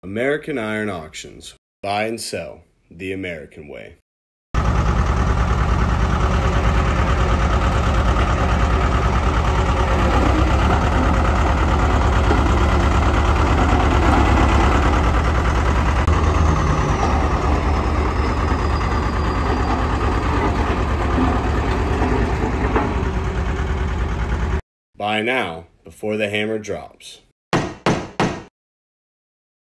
American Iron Auctions. Buy and sell the American way. Buy now before the hammer drops.